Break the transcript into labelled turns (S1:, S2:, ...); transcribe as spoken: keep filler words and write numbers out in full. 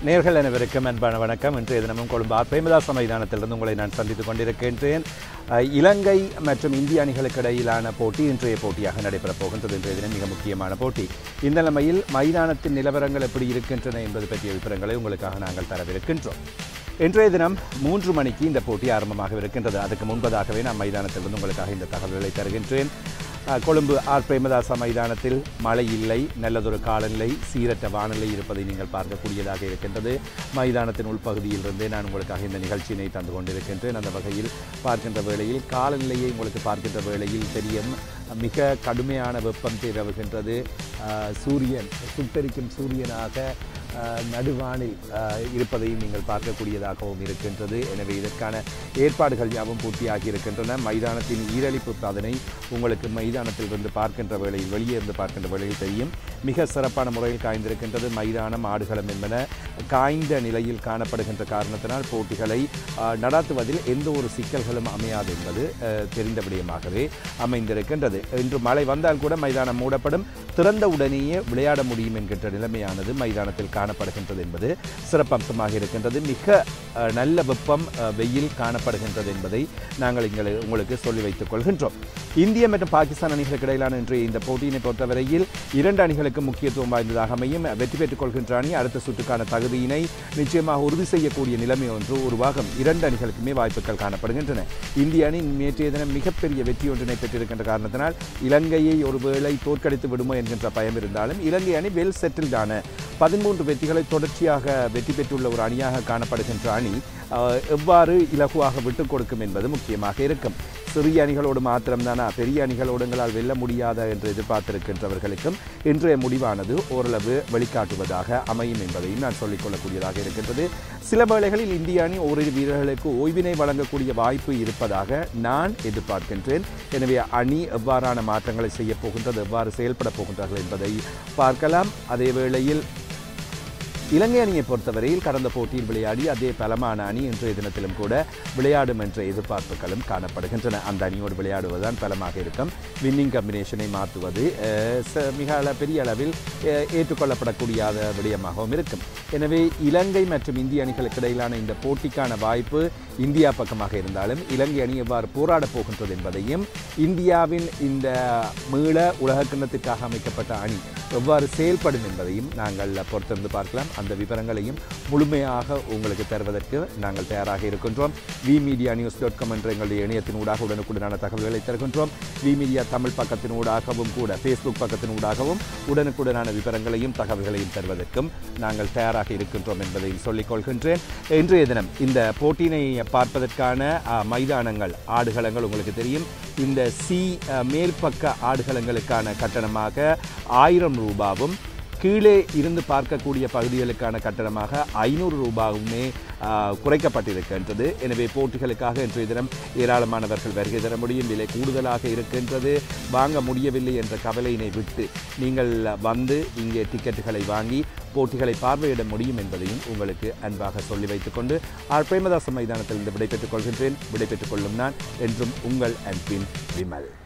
S1: நேர்கள் அனைவருக்கும் அன்பான வணக்கம். இன்றைய தினமும் கொழும்பு ஆர் பிரேமதாச மைதானத்திலிருந்து உங்களை நான் சந்தித்துக் கொண்டிருக்கின்றேன். இலங்கை மற்றும் இந்திய அணிகளுக்கு இடையிலான போட்டி இன்றைய போட்டியாக நடைபெறப் போகின்றது. இன்றைய தினம் மிக முக்கியமான போட்டி. இந்த நிலைமையில் மைதானத்தின் நிலவரங்கள் எப்படி இருக்கின்றன என்பது பற்றிய விவரங்களை உங்களுக்காக நாங்கள் தரவிருக்கின்றோம். இன்றைய தினம் மூன்று மணிக்கு இந்த போட்டி ஆரம்பமாக இருக்கின்றது. அதுக்கு முன்பதாகவே நான் மைதானத்திலிருந்து உங்களுக்காக இந்த தகவல்களை தருகின்றேன். கொழும்பு ஆர் பிரேமதாச மைதானத்தில் மழை இல்லை, நல்லதொரு காலநிலை, சீரற்ற வானிலை இருப்பதை நீங்கள் பார்க்கக்கூடியதாக இருக்கின்றது. மைதானத்தின் உள்பகுதியிலிருந்தே நான் உங்களுக்காக இந்த நிகழ்ச்சியினை தந்து கொண்டிருக்கின்றேன். அந்த வகையில் பார்க்கின்ற வேளையில் காலநிலையை உங்களுக்கு பார்க்கின்ற வேளையில் தெரியும், மிக கடுமையான வெப்பம் நிலவுகின்றது. சூரியன் சுட்டரிக்கும் சூரியனாக நடுவானில் இருப்பதையும் நீங்கள் பார்க்கக்கூடியதாகவும் இருக்கின்றது. எனவே இதற்கான ஏற்பாடுகள் யாவும் பூர்த்தியாகி இருக்கின்றன. மைதானத்தின் ஈரழிப்பு அதனை உங்களுக்கு மைதானத்தில் இருந்து பார்க்கின்ற வேளையில், வெளியே இருந்து பார்க்கின்ற வேளையில் தெரியும். மிக சிறப்பான முறையில் காய்ந்திருக்கின்றது. மைதானம், ஆடுகளம் என்பன காய்ந்த நிலையில் காணப்படுகின்ற காரணத்தினால் போட்டிகளை நடாத்துவதில் எந்த ஒரு சிக்கல்களும் அமையாது என்பது தெரிந்த விடயமாகவே அமைந்திருக்கின்றது. இன்று மழை வந்தால் கூட மைதானம் மூடப்படும், திறந்த உடனேயே விளையாட முடியும் என்கின்ற நிலைமையானது மைதானத்தில் காணப்படுகின்றது என்பது சிறப்பம்சமாக இருக்கின்றது. மிக நல்ல வெப்பம், வெயில் காணப்படுகின்றது என்பதை நாங்கள் இங்கே உங்களுக்கு சொல்லி வைத்துக் கொள்கின்றோம். இந்திய மற்றும் பாகிஸ்தான் அணிகளுக்கு இடையிலான இன்றைய இந்த போட்டியினை பொறுத்தவரையில் இரண்டு அணிகளுக்கு முக்கியத்துவம் வாய்ந்ததாக அமையும். வெற்றி பெற்றுக் கொள்கின்ற அணி அடுத்த சுற்றுக்கான தகுதியினை நிச்சயமாக உறுதி செய்யக்கூடிய நிலைமை ஒன்று உருவாகும். இரண்டு அணிகளுக்குமே வாய்ப்புகள் காணப்படுகின்றன. இந்திய அணி நேற்றைய தினம் மிகப்பெரிய வெற்றி ஒன்றினை பெற்றிருக்கின்ற காரணத்தினால் இலங்கையை ஒருவேளை தோற்கடித்து விடுமோ என்கின்ற பயம் இருந்தாலும் இலங்கை அணி வெல் செட்டில்டான பதிமூன்று வெற்றிகளை தொடர்ச்சியாக வெற்றி பெற்றுள்ள ஒரு அணியாக காணப்படுகின்ற அணி எவ்வாறு இலகுவாக விட்டுக் கொடுக்கும் என்பது முக்கியமாக இருக்கும். சிறிய அணிகளோடு மாத்திரம்தானா, பெரிய அணிகளோடுங்களால் வெல்ல முடியாத என்று எதிர்பார்த்திருக்கின்றவர்களுக்கும் இன்றைய முடிவானது ஓரளவு வெளிக்காட்டுவதாக அமையும் என்பதையும் நான் சொல்லிக்கொள்ளக்கூடியதாக இருக்கின்றது. சில வேளைகளில் இந்திய அணி ஓரிரு வீரர்களுக்கு ஓய்வினை வழங்கக்கூடிய வாய்ப்பு இருப்பதாக நான் எதிர்பார்க்கின்றேன். எனவே அணி எவ்வாறான மாற்றங்களை செய்யப் போகின்றது, எவ்வாறு செயல்பட போகின்றார்கள் என்பதை பார்க்கலாம். அதே வேளையில் இலங்கை அணியை பொறுத்தவரையில் கடந்த போட்டியில் விளையாடி அதே பலமான அணி இன்றைய தினத்திலும் கூட விளையாடும் என்ற எதிர்பார்ப்புகளும் காணப்படுகின்றன. அந்த அணியோடு விளையாடுவதுதான் பலமாக இருக்கும். வின்னிங் கம்பினேஷனை மாற்றுவது மிக பெரிய அளவில் ஏற்றுக்கொள்ளப்படக்கூடிய விடயமாகவும் இருக்கும். எனவே இலங்கை மற்றும் இந்திய அணிகளுக்கு இடையிலான இந்த போட்டிக்கான வாய்ப்பு இந்தியா பக்கமாக இருந்தாலும் இலங்கை அணி எவ்வாறு போராடப் போகின்றது என்பதையும், இந்தியாவின் இந்த மீள உலகக்கிண்ணத்திற்காக அமைக்கப்பட்ட அணி எவ்வாறு செயல்படும் என்பதையும் நாங்கள் பொறுத்திருந்து பார்க்கலாம். அந்த விவரங்களையும் முழுமையாக உங்களுக்கு தருவதற்கு நாங்கள் தயாராக இருக்கின்றோம். V media news dot com என்ற எங்களுடைய இணையத்தின் ஊடாக உடனுக்குடனான தகவல்களை தருகின்றோம். வி மீடியா தமிழ் பக்கத்தின் ஊடாகவும் கூட ஃபேஸ்புக் பக்கத்தின் ஊடாகவும் உடனுக்குடனான விவரங்களையும் தகவல்களையும் தருவதற்கும் நாங்கள் தயாராக இருக்கின்றோம் என்பதையும் சொல்லிக் கொள்கின்றேன். இன்றைய தினம் இந்த போட்டியினை பார்ப்பதற்கான மைதானங்கள், ஆடுகளங்கள் உங்களுக்கு தெரியும். இந்த சி மேல்பக்க ஆடுகளங்களுக்கான கட்டணமாக ஆயிரம் ரூபாவும், கீழே இருந்து பார்க்கக்கூடிய பகுதிகளுக்கான கட்டணமாக ஐநூறு ரூபாவுமே குறைக்கப்பட்டிருக்கின்றது. எனவே போட்டிகளுக்காக இன்றைய தினம் ஏராளமானவர்கள் வருகை தர முடியும். விலை கூடுதலாக இருக்கின்றது, வாங்க முடியவில்லை என்ற கவலையினை விட்டு நீங்கள் வந்து இங்கே டிக்கெட்டுகளை வாங்கி போட்டிகளை பார்வையிட முடியும் என்பதையும் உங்களுக்கு அன்பாக சொல்லி வைத்துக் கொண்டு ஆர் பிரேமதாச மைதானத்தில் இருந்து விடைபெற்றுக் கொள்கின்றேன். விடைபெற்றுக் கொள்ளும் நான் என்றும் உங்கள் அன்பின் விமல்.